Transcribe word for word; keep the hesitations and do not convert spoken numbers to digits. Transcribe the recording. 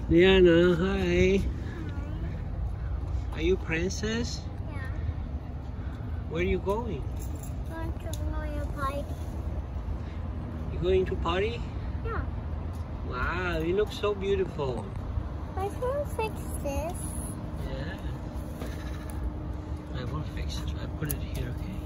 Liana, hi. Are you princess? Yeah. Where are you going? Going to Royal Party. You going to party? Yeah. Wow, you look so beautiful. My phone fix this. Yeah. I will fix it. I put it here, okay?